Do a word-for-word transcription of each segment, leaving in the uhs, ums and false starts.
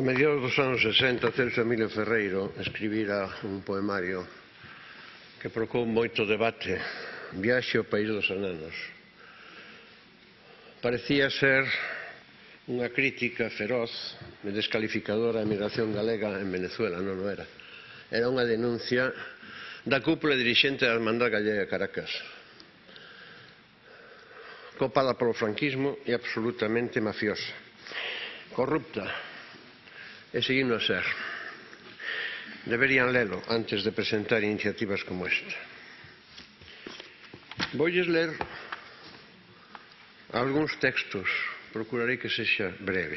A mediados dos anos sesenta, Celso Emilio Ferreiro escribira un poemario que provocou moito debate, Viaxe ao país dos enanos. Parecía ser unha crítica feroz e descalificadora á emigración galega en Venezuela, non o era. Era unha denuncia da cúpula dirixente da Hermandad Gallega Caracas, copada polo franquismo e absolutamente mafiosa, corrupta, e seguindo a ser. Deberían lelo antes de presentar iniciativas como esta. Voulles ler algúns textos, procurarei que sexa breve.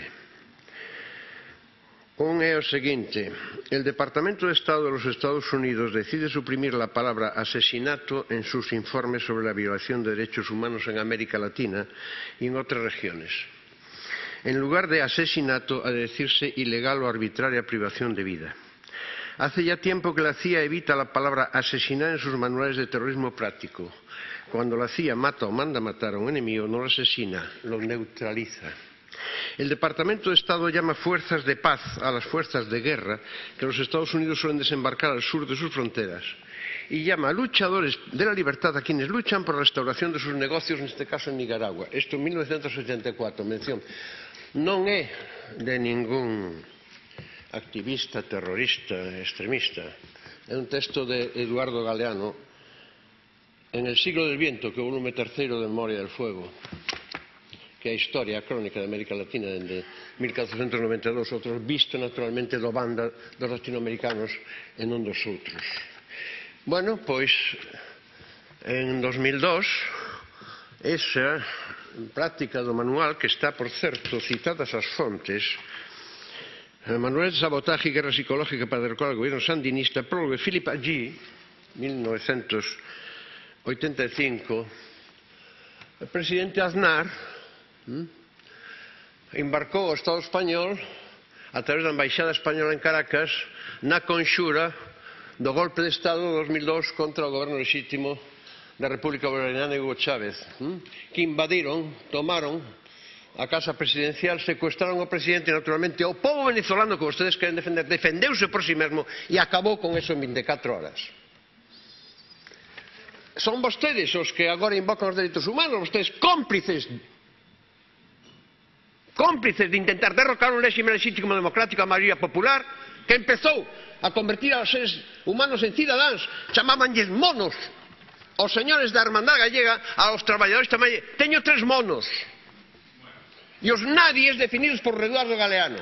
Un é o seguinte: el Departamento de Estado de los Estados Unidos decide suprimir la palabra asesinato en sus informes sobre la violación de derechos humanos en América Latina y en otras regiones. En lugar de asesinato, a decirse ilegal o arbitraria privación de vida. Hace ya tiempo que la C I A evita la palabra asesinar en sus manuales de terrorismo práctico. Cuando la C I A mata o manda matar a un enemigo, no lo asesina, lo neutraliza. El Departamento de Estado llama fuerzas de paz a las fuerzas de guerra que los Estados Unidos suelen desembarcar al sur de sus fronteras, y llama a luchadores de la libertad a quienes luchan por la restauración de sus negocios, en este caso en Nicaragua. Esto en mil novecientos ochenta y cuatro, mención. Non é de ningún activista, terrorista, extremista. É un texto de Eduardo Galeano en El siglo del viento, que é o volume terceiro de Memoria del fuego, que é a historia, a crónica de América Latina dende mil catorcentos noventa e dous, outros visto naturalmente do banda dos latinoamericanos e non dos outros. Bueno, pois en dos mil dos esa práctica do manual, que está, por certo, citadas as fontes, el Manual de Sabotaje y Guerra Psicológica para derrocar al gobierno sandinista, prólogo de Philip Agee, mil novecientos ochenta y cinco, el presidente Aznar ¿m? embarcou o Estado español a través da Embaixada Española en Caracas na conxura do golpe de Estado de dos mil dos contra o goberno lexítimo da República Bolivariana de Hugo Chávez, ¿m? que invadiron, tomaron a casa presidencial, secuestraron ao presidente e naturalmente o povo venezolano que vostedes queren defender, defendeuse por si mesmo e acabou con eso en vinte e catro horas. Son vostedes os que agora invocan os dereitos humanos, vostedes cómplices cómplices de intentar derrocar un réxime lexítimo democrático a maioría popular que empezou a convertir aos seres humanos en cidadáns, chamabanlles monos os señores da Hermandad Gallega, aos traballadores tamén. Teño tres monos e os nadies definidos por Eduardo Galeano.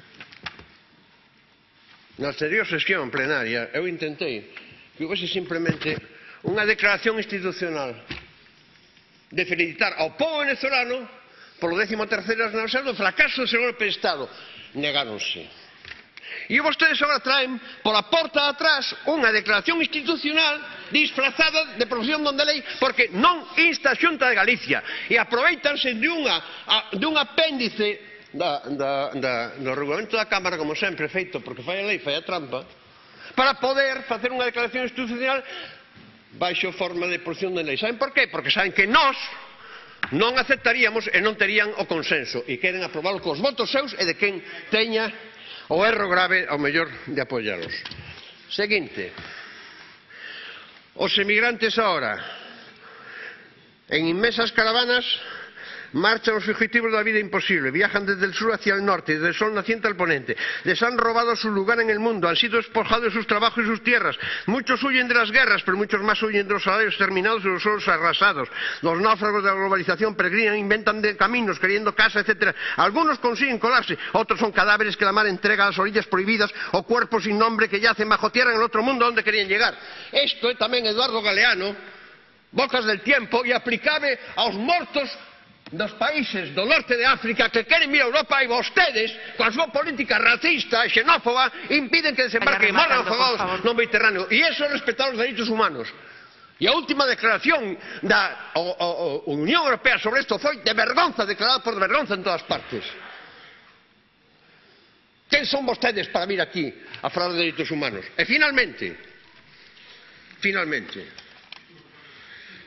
Na anterior sesión plenaria eu intentei que houvese simplemente unha declaración institucional de felicitar ao povo venezolano polo décimo terceiro aniversario do fracaso do seu golpe de Estado. Negáronse. E vostedes agora traen pola porta de atrás unha declaración institucional disfrazada de profesión non de lei porque non insta a Xunta de Galicia e aproveitanse dun apéndice da, da, da, do regulamento da Cámara, como sempre feito porque fai a lei, fai a trampa, para poder facer unha declaración institucional baixo forma de posición de lei. Saben por qué? Porque saben que nós non aceptaríamos e non terían o consenso e queren aprobalo cos votos seus e de quen teña o erro grave ao mellor de apoialos. Seguinte: os emigrantes ahora en inmensas caravanas marchan los fugitivos de la vida imposible, viajan desde el sur hacia el norte, desde el sol naciente al poniente, les han robado su lugar en el mundo, han sido despojados de sus trabajos y sus tierras, muchos huyen de las guerras, pero muchos más huyen de los salarios terminados y los suelos arrasados. Los náufragos de la globalización peregrinan, inventan de caminos, queriendo casa, etcétera. Algunos consiguen colarse, otros son cadáveres que la mar entrega a las orillas prohibidas o cuerpos sin nombre que yacen bajo tierra en el otro mundo donde querían llegar. Esto é tamén Eduardo Galeano, bocas del tiempo, e aplicable aos mortos dos países do norte de África que queren vir a Europa e vostedes, coa súa política racista e xenófoba, impiden que desembarquen e morran afogados no Mediterráneo. E iso é respetar os dereitos humanos. E a última declaración da o, o, o Unión Europea sobre isto foi de vergonza, declarada por de vergonza en todas partes. Quen son vostedes para vir aquí a falar de dereitos humanos? E finalmente, finalmente,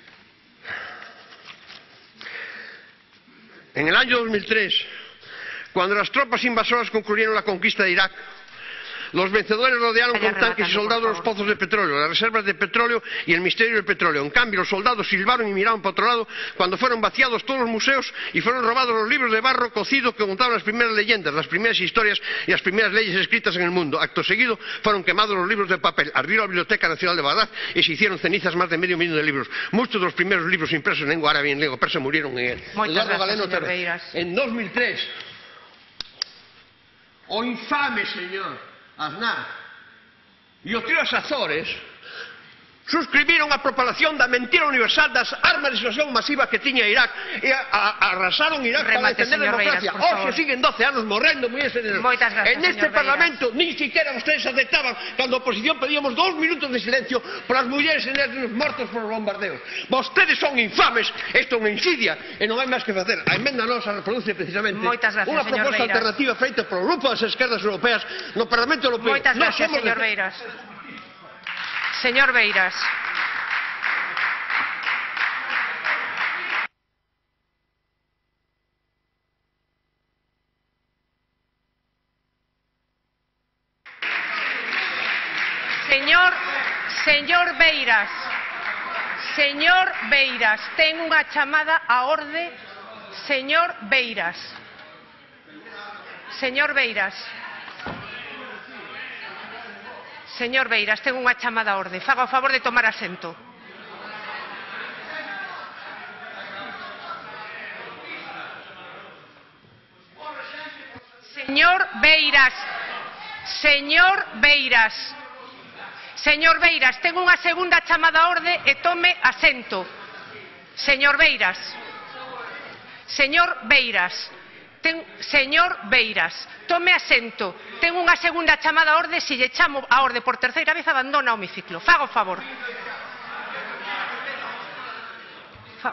en el año dos mil tres, Cuando las tropas invasoras concluyeron la conquista de Irak, los vencedores rodearon con tanques y soldados los pozos de petróleo, las reservas de petróleo y el misterio del petróleo. En cambio, los soldados silbaron y miraron para otro lado cuando fueron vaciados todos los museos y fueron robados los libros de barro cocido que contaban las primeras leyendas, las primeras historias y las primeras leyes escritas en el mundo. Acto seguido, fueron quemados los libros de papel, ardió la Biblioteca Nacional de Bagdad y se hicieron cenizas más de medio millón de libros. Muchos de los primeros libros impresos en lengua árabe y en lengua persa murieron en él. Muchas gracias, señor Beiras. En dos mil tres, o infame señor Aznar e os tíos Azores suscribiron a propalación da mentira universal das armas de explosión masiva que tiña Irak e a, a, arrasaron Irak para Remate, defender a democracia. Hoxe siguen doce anos morrendo moi señor. Moitas gracias, En este señor Parlamento nin siquiera vostedes aceptaban cando a oposición pedíamos dos minutos de silencio por as mulleres e nenos mortos por os bombardeos. Vostedes son infames, isto é unha insidia e non hai máis que facer. A emenda nosa reproduce precisamente Moitas gracias, unha señor proposta Beiras. alternativa feita polo grupo das esquerdas europeas no Parlamento Europeo. Moitas Non gracias, somos señor de... Beiras. Señor Beiras. Señor, señor Beiras, señor Beiras, ten unha chamada á orde, señor Beiras. Señor Beiras. Señor Beiras, ten unha chamada á orde. Faga o favor de tomar asento. Señor Beiras. Señor Beiras. Señor Beiras, ten unha segunda chamada á orde e tome asento. Señor Beiras. Señor Beiras. Ten, señor Beiras, tome asento. Ten unha segunda chamada á orde, se lle chamo a orde por terceira vez abandona o hemiciclo. Faga o favor. Fa...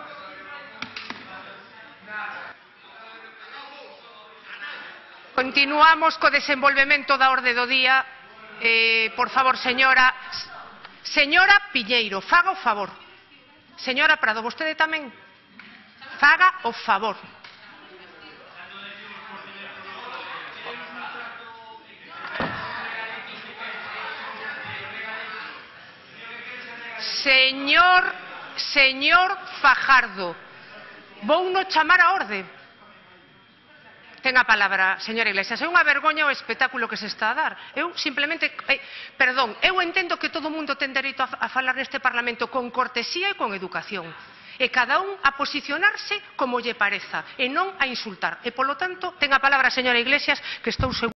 Continuamos co desenvolvemento da orde do día. Eh, por favor, señora señora Piñeiro, faga o favor. Señora Prado, vostede tamén faga o favor. Señor señor Fajardo, vou no chamar a orde. Ten a palabra, señora Iglesias. É unha vergoña o espectáculo que se está a dar. Eu simplemente, eh, perdón, eu entendo que todo o mundo ten dereito a, a falar neste Parlamento con cortesía e con educación. E cada un a posicionarse como lle pareza, e non a insultar. E, polo tanto, ten a palabra a señora Iglesias, que estou segura.